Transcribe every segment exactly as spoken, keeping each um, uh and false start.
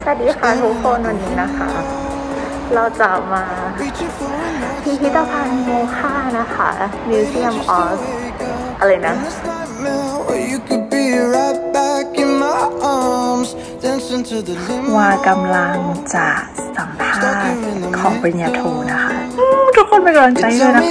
วัสดีค่ะทุกคนวันนี้นะคะเราจะมาพิพิธภัณฑ์โมฆะนะคะ Museum of อะไรนะว่ากำลังจะสัมภาษณ์ของปริญญาโทนะคะทุกคนเป็นกำลังใจเลยนะ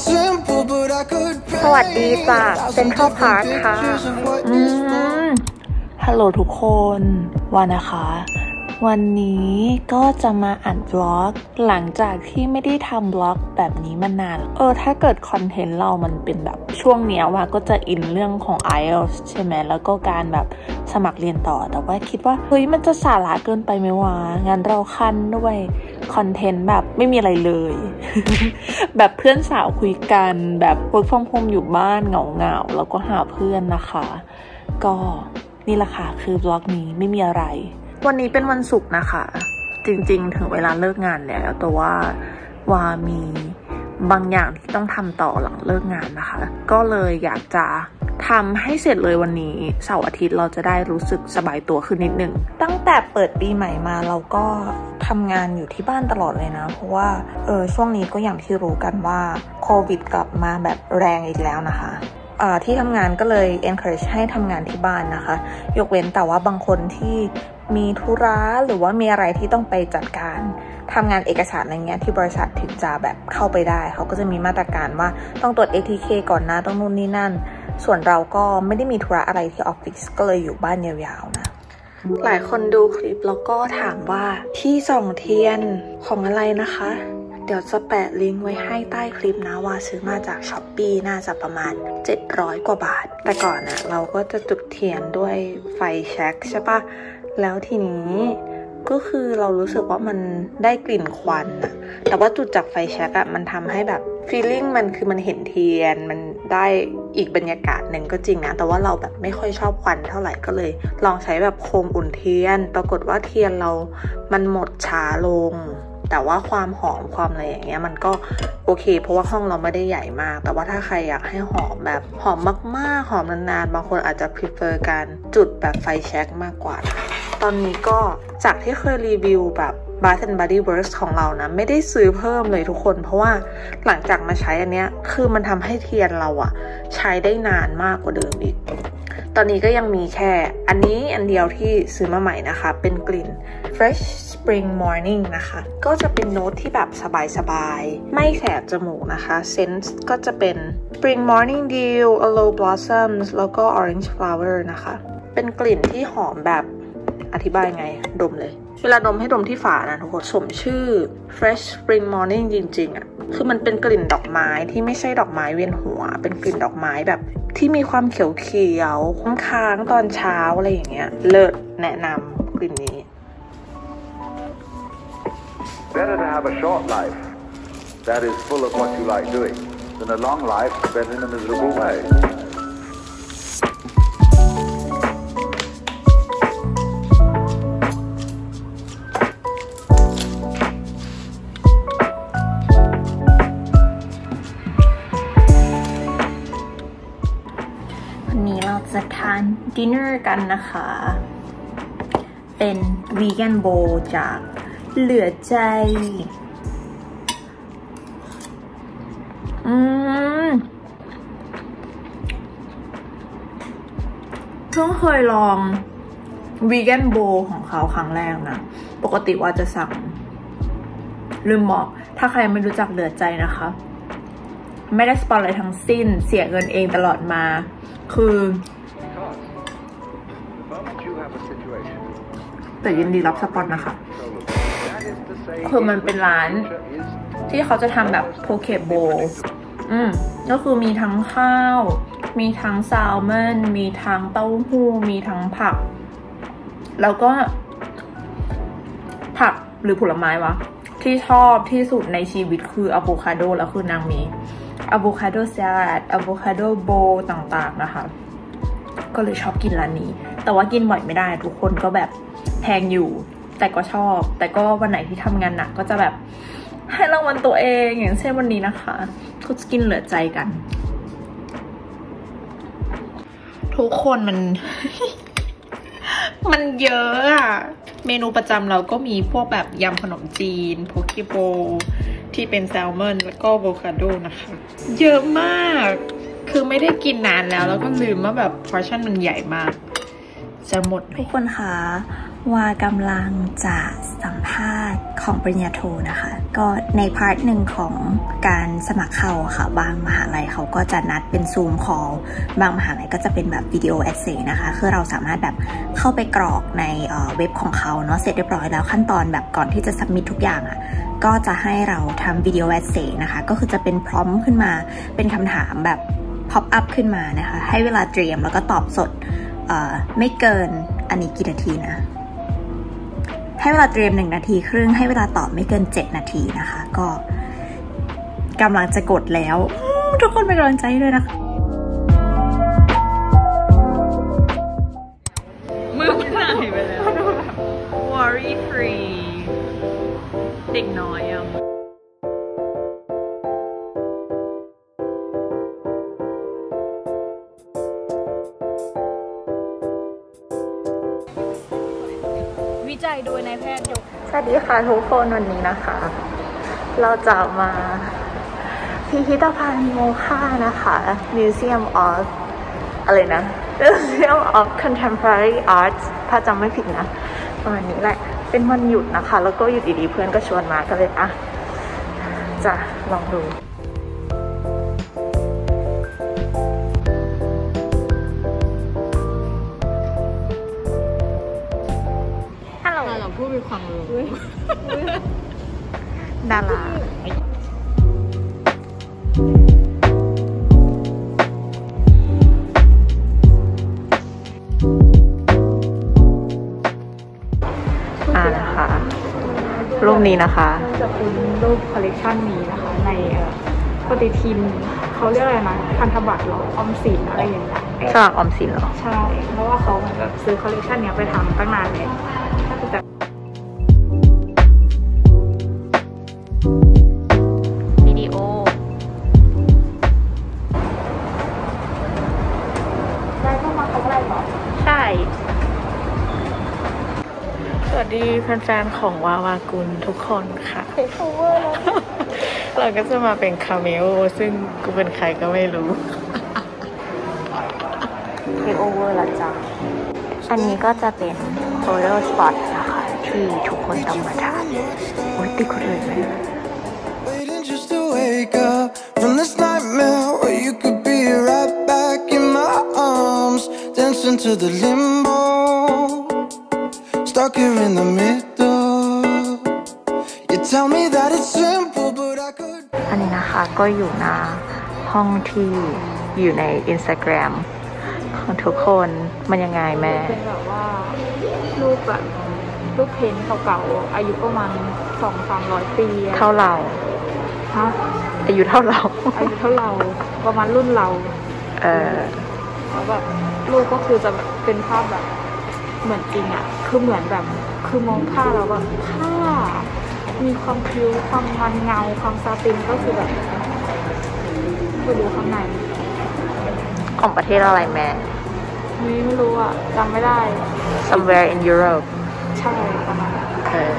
สวัสดีจากเซ็นทรัลพาร์คค่ะอืมฮัลโหลทุกคนวันนะคะวันนี้ก็จะมาอ่านบล็อกหลังจากที่ไม่ได้ทำบล็อกแบบนี้มานานเออถ้าเกิดคอนเทนต์เรามันเป็นแบบช่วงเนี้ยว่าก็จะอินเรื่องของ ไอ เอล ที เอส ใช่ไหมแล้วก็การแบบสมัครเรียนต่อแต่ว่าคิดว่าเฮ้ยมันจะสาระเกินไปไหมวะงั้นเราคั้นด้วยคอนเทนต์แบบไม่มีอะไรเลย แบบเพื่อนสาวคุยกันแบบ work from home อยู่บ้านเหงาๆแล้วก็หาเพื่อนนะคะก็นี่แหละค่ะคือบล็อกนี้ไม่มีอะไรวันนี้เป็นวันศุกร์นะคะจริงๆถึงเวลาเลิกงานแล้วแต่ว่าว่ามีบางอย่างที่ต้องทำต่อหลังเลิกงานนะคะก็เลยอยากจะทำให้เสร็จเลยวันนี้เสาร์อาทิตย์เราจะได้รู้สึกสบายตัวขึ้นนิดนึงตั้งแต่เปิดปีใหม่มาเราก็ทำงานอยู่ที่บ้านตลอดเลยนะเพราะว่าเออช่วงนี้ก็อย่างที่รู้กันว่าโควิดกลับมาแบบแรงอีกแล้วนะคะที่ทำงานก็เลย encourage ให้ทำงานที่บ้านนะคะยกเว้นแต่ว่าบางคนที่มีธุระหรือว่ามีอะไรที่ต้องไปจัดการทำงานเอกสารอะไรเงี้ยที่บริษัทถึงจะแบบเข้าไปได้เขาก็จะมีมาตรการว่าต้องตรวจ เอ ที เค ก่อนนะต้องนู่นนี่นั่นส่วนเราก็ไม่ได้มีธุระอะไรที่ออฟฟิศก็เลยอยู่บ้านยาวๆนะหลายคนดูคลิปแล้วก็ถามว่าที่ส่องเทียนของอะไรนะคะเดี๋ยวจะแปะลิงก์ไว้ให้ใต้คลิปนะว่าซื้อมาจาก ช้อปปี้ น่าจะประมาณเจ็ดร้อยกว่าบาทแต่ก่อนนะเราก็จะจุดเทียนด้วยไฟแช็กใช่ปะแล้วทีนี้ก็คือเรารู้สึกว่ามันได้กลิ่นควันอะแต่ว่าจุดจากไฟแช็กอะมันทำให้แบบฟีลลิ่งมันคือมันเห็นเทียนมันได้อีกบรรยากาศหนึ่งก็จริงนะแต่ว่าเราแบบไม่ค่อยชอบควันเท่าไหร่ก็เลยลองใช้แบบโคมอุ่นเทียนปรากฏว่าเทียนเรามันหมดช้าลงแต่ว่าความหอมความอะไรอย่างเงี้ยมันก็โอเคเพราะว่าห้องเราไม่ได้ใหญ่มากแต่ว่าถ้าใครอยากให้หอมแบบหอมมากๆหอมนานๆบางคนอาจจะ prefer การจุดแบบไฟแช็กมากกว่าตอนนี้ก็จากที่เคยรีวิวแบบ Bath and Body Works ของเรานะไม่ได้ซื้อเพิ่มเลยทุกคนเพราะว่าหลังจากมาใช้อันเนี้ยคือมันทำให้เทียนเราอะใช้ได้นานมากกว่าเดิมอีกตอนนี้ก็ยังมีแค่อันนี้อันเดียวที่ซื้อมาใหม่นะคะเป็นกลิ่น Fresh Spring Morning นะคะก็จะเป็นโน้ตที่แบบสบายๆไม่แสบจมูกนะคะเซนส์ก็จะเป็น Spring Morning Dew Aloe Blossoms แล้วก็ Orange Flower นะคะเป็นกลิ่นที่หอมแบบอธิบายไงดมเลยเวลาดมให้ดมที่ฝานะทุกคนสมชื่อ Fresh Spring Morning จริงๆอ่ะคือมันเป็นกลิ่นดอกไม้ที่ไม่ใช่ดอกไม้เวียนหัวเป็นกลิ่นดอกไม้แบบที่มีความเขียวๆค้างๆตอนเช้าอะไรอย่างเงี้ยเลิศแนะนำกลิ่นนี้ Better to have a short life that is full of what you like doing than a long life spent in a miserable way จะทานดินเนอร์กันนะคะเป็นวีแกนโบว์จากเหลือใจอืมเพิ่งเคยลองวีแกนโบว์ของเขาครั้งแรกนะปกติว่าจะสั่งลืมบอกถ้าใครไม่รู้จักเหลือใจนะคะไม่ได้สปอนอะไรทั้งสิ้นเสียเงินเองตลอดมาคือแต่ยินดีรับสปอนนะคะคือมันเป็นร้านที่เขาจะทำแบบโพเคโบอืมก็คือมีทั้งข้าวมีทั้งแซลมอนมีทั้งเต้าหู้มีทั้งผักแล้วก็ผักหรือผลไม้วะที่ชอบที่สุดในชีวิตคืออะโวคาโดแล้วคือนางมีอะโวคาโดแซลัดอะโวคาโดโบต่างๆนะคะก็เลยชอบกินร้านนี้แต่ว่ากินบ่อยไม่ได้ทุกคนก็แบบแพงอยู่แต่ก็ชอบแต่ก็วันไหนที่ทำงานหนักก็จะแบบให้รางวัลตัวเองอย่างเช่นวันนี้นะคะก็จะกินเหลือใจกันทุกคนมัน มันเยอะอะเมนูประจำเราก็มีพวกแบบยำขนมจีนโพเคโบที่เป็นแซลมอนแล้วก็โวคาโดนะคะเยอะมากคือไม่ได้กินนานแล้วแล้วก็ลืมว่าแบบพอร์ชั่นมันใหญ่มากจะหมดทุกคนคะว่ากำลังจะสัมภาษณ์ของปริญญาโทนะคะก็ในพาร์ทหนึ่งของการสมัครเข้าค่ะบางมหาลัยเขาก็จะนัดเป็นซูมคอลบางมหาลัยก็จะเป็นแบบวิดีโอเอเซย์นะคะคือเราสามารถแบบเข้าไปกรอกในเว็บของเขาเนาะเสร็จเรียบร้อยแล้วขั้นตอนแบบก่อนที่จะสับมิททุกอย่างอ่ะก็จะให้เราทำวิดีโอเอเซย์นะคะก็คือจะเป็นพร้อมขึ้นมาเป็นคำถามแบบพ็อปอัพขึ้นมานะคะให้เวลาเตรียมแล้วก็ตอบสดไม่เกินอันนี้กี่นาทีนะให้เวลาเตรียมหนึ่งนาทีครึ่งให้เวลาตอบไม่เกินเจ็ดนาทีนะคะก็กำลังจะกดแล้วทุกคนเป็นกำลังใจด้วยนะคะมือมันหายไปแล้ว worry free เด็กน้อยอ่ะวิจัยโดยนายแพทย์ยกสวัสดีค่ะทุกคนวันนี้นะคะเราจะมาพิพิธภัณฑ์โมฆะนะคะ Museum of อะไรนะ Museum of Contemporary Arts ถ้าจำไม่ผิดนะประมาณนี้แหละเป็นวันหยุดนะคะแล้วก็อยู่ดีๆเพื่อนก็ชวนมาก็เลยอ่ะจะลองดูเราพูดเป็นความรู้ดาราอ่านะคะรูปนี้นะคะจะเป็นรูปคอลเลกชันนี้นะคะในปฏิทินเขาเรียกอะไรนะพันธบัตรหรอออมสินอะไรอย่างเงี้ยฉลากออมสินเหรอใช่เพราะว่าเขาแบบซื้อคอลเลกชันนี้ไปทำตั้งนานเลยถ้าจะวิดีโอได้เข้ามาเขาอะไรหรอใช่สวัสดีแฟนๆของวาวากุลทุกคนค่ะเทคโอเวอร์แล้วเราก็จะมาเป็นคาเมโอซึ่งกูเป็นใครก็ไม่รู้เทคโอเวอร์ละจ้ะอันนี้ก็จะเป็นโฟโต้สปอตนะคะที่ทุกคนต้องมาถ่ายโอ๊ยติดคนอื่นไหม Wake up from this nightmare where you could be right back in my arms, dancing to the limbo, stuck here in the middle. You tell me that it's simple, but I could. อันนี้นะคะก็อยู่ในห้องที่อยู่ใน Instagram ของทุกคนมันยังไงแม่เป็นแบบว่ารูปแบบรูปเพ้นท์เก่าๆอายุประมาณสองสามร้อยปีเท่าเราอายุเท่าเราอายุเท่าเราประมาณรุ่นเราเออแล้วแบบรูปก็คือจะแบบเป็นภาพแบบเหมือนจริงอ่ะคือเหมือนแบบคือมองผ้าแล้วแบบผ้ามีความคิ้วความมันเงาความซาตินก็คือแบบไปดูข้างในของประเทศอะไรแม่ไม่ไม่รู้อ่ะจำไม่ได้ somewhere in Europe ใช่ประมาณนั้นเออ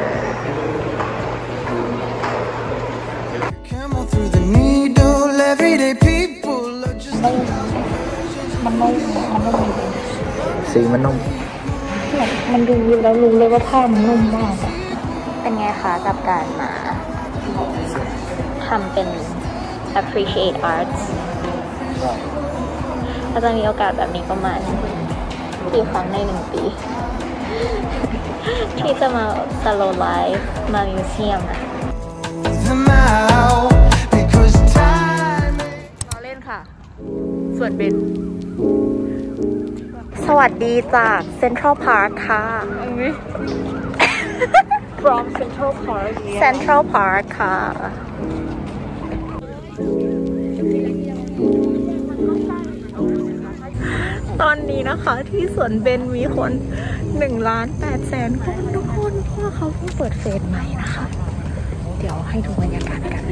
มันนุ่มมันนุ่มสีมันนุ่มมันดูแล้วรู้เลยว่าผ้ามันนุ่มมากเป็นไงคะกับการมาทำเป็น appreciate arts เราจะมีโอกาสแบบนี้ประมาณกี่ครั้งในหนึ่งปีที่จะมา slow life มา museum นะเราเล่นค่ะส่วนเป็นสวัสดีจาก Central Park ค่ะ from Central Park Central Park ค่ะตอนนี้นะคะที่สวนเบนมีคนหนึ่งล้านแปดแสนคนทุกคนเพราะว่าเขาเพิ่งเปิดเฟสใหม่นะคะเดี๋ยวให้ดูบรรยากาศกัน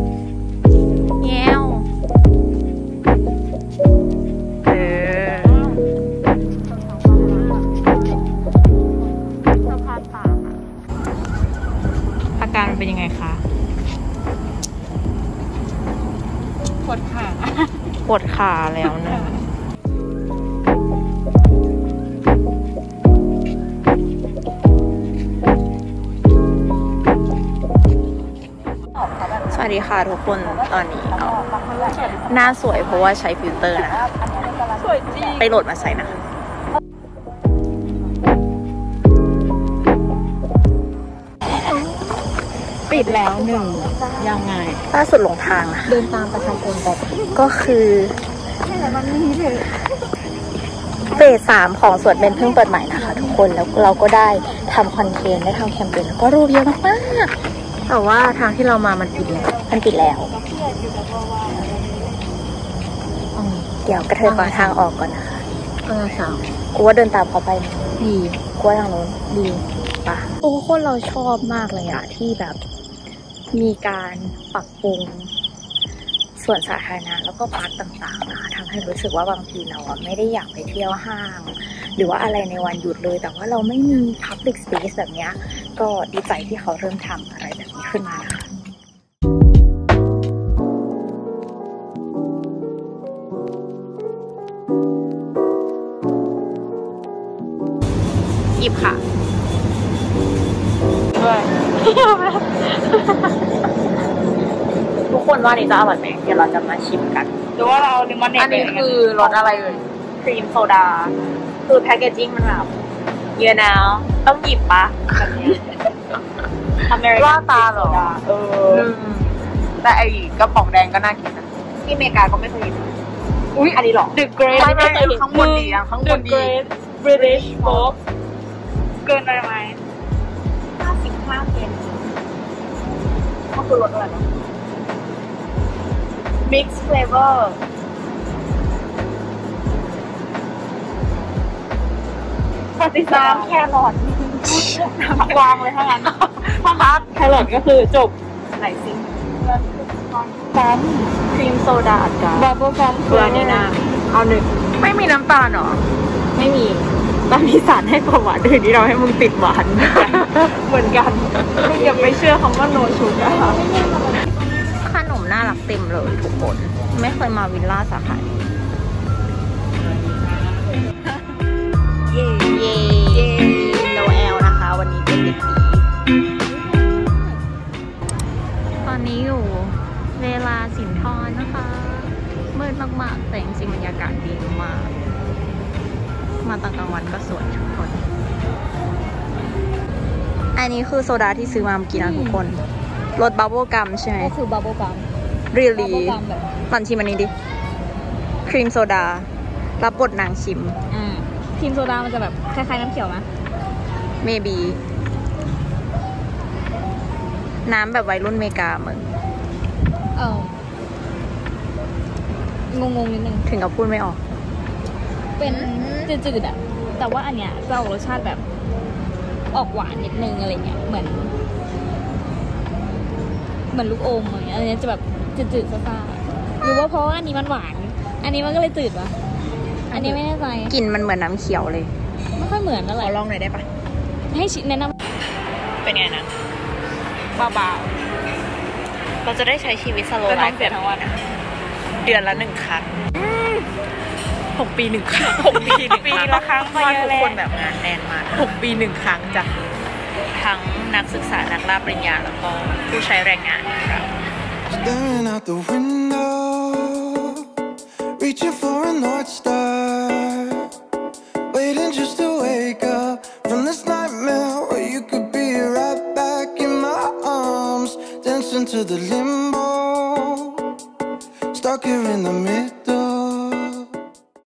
แยวเออเป็นยังไงคะปวดขาปวดขาแล้วนะสวัสดีค่ะทุกคนตอนนี้หน้าสวยเพราะว่าใช้ฟิลเตอร์นะสวยจริงไปโหลดมาใส่นะคะปิดแล้วหนึ่งยังไงล่าสุดหลงทางนะเดินตามประชาชนไปก็คือเฟสสามของสวนเบญเพิ่งเปิดใหม่นะคะทุกคนแล้วเราก็ได้ทำคอนเทนต์ได้ทำแคมเปญแล้วก็รูปเยอะมากๆแต่ว่าทางที่เรามามันปิดแล้วมันปิดแล้วเดี๋ยวกระเทยก่อนทางออกก่อนนะคะเออสาวกูว่าเดินตามเขาไปดีกูว่าทางโน้นดีป่ะทุกคนเราชอบมากเลยอะที่แบบมีการปรับปรุงส่วนสาธารณะแล้วก็พาร์คต่างๆนะคะทำให้รู้สึกว่าบางทีเราอะไม่ได้อยากไปเที่ยวห้างหรือว่าอะไรในวันหยุดเลยแต่ว่าเราไม่มี public space แบบนี้ก็ดีใจที่เขาเริ่มทำอะไรแบบนี้ขึ้นมานะคะหยิบค่ะด้วยทุกคนว่านี่จะอร่อยไหมเดี๋ยวเราจะมาชิมกันหรือว่าเราลิมอนเนดอันนี้คือรสอะไรเอ่ยครีมโซดาคือแพคเกจจิ้งมันแบบเยอะนะต้องหยิบปะแบบนี้อเมริกันตาหรอเออแต่ไอ้กระป๋องแดงก็น่ากินนะที่อเมริกาก็ไม่เคยกินอุ้ยอันนี้หรอ The Great ไม่เคยกินข้างบนดีอ่ะข้างบนดี The Great British Folk เกินอะไรไหมห้าสิบห้าเซนก็คือรสอะไรนะ Mix Flavor ปฏิน้ำแครอทวางเลยทั้งนั้นถ้าพักแครอทก็คือจบไหนซิปั๊มครีมโซดาอัดกาบับเบิ้ลปั๊มคืออันนี้นะเอาหนึ่งไม่มีน้ำตาลหรอไม่มีตอนนี้สารให้ประวัติอื่นที่เราให้มึงติดหวานเหมือนกันมึงอย่าไปเชื่อคำว่าโนชูนะคะขนมน่ารักเต็มเลยทุกคนไม่เคยมาวิลล่าสาขานี้เย่เย่เย่โนแอลนะคะวันนี้เป็นเด็กดีตอนนี้อยู่เวลาสินทรนะคะมืดมากๆแต่จริงๆบรรยากาศดีมากมาตอนกลางวันก็สวยทุกคนอันนี้คือโซดาที่ซื้อมาเมื่อกี้นะทุกคนรสบับเบิ้ลกัมใช่ไหมก็คือบับเบิ้ลกัมรีลีหล่อนชิมอันนี้ดิครีมโซดารับบทนางชิมอ่าครีมโซดามันจะแบบคล้ายๆน้ำเขียวไหม maybe น้ำแบบวัยรุ่นเมกาเหมือนเอองงๆนิดนึงถึงกับพูดไม่ออกเป็นจืดๆอ่ะแต่ว่าอันเนี้ยจะออกรสชาติแบบออกหวานนิดนึงอะไรเงี้ยเหมือนเหมือนลูกอมอะไรเงี้ยอันนี้จะแบบจืดๆซ่าๆหรือว่าเพราะว่าอันนี้มันหวานอันนี้มันก็เลยจืดวะอันนี้ไม่แน่ใจกลิ่นมันเหมือนน้ำเขียวเลยไม่ค่อยเหมือนอะไรขอลองหน่อยได้ปะให้ชิมแนะนำเป็นไงนะเบาๆเราจะได้ใช้ชีวิตสโลว์ไลฟ์แบบทั้งวันเดือนละหนึ่งครั้งหกปีหนึ่งครั้งหกปีหนึ่งปีละครั้งเพราะทุกคนแบบงานแน่นมากหกปีหนึ่งครั้งจ้ะทั้งนักศึกษานักล่าปริญญาแล้วก็ผู้ใช้แรงงานครับ Staring out the window, reaching for a North Star, waiting just to wake up from this nightmare where you could be right back in my arms, dancing to the limbo, stuck here in the middle.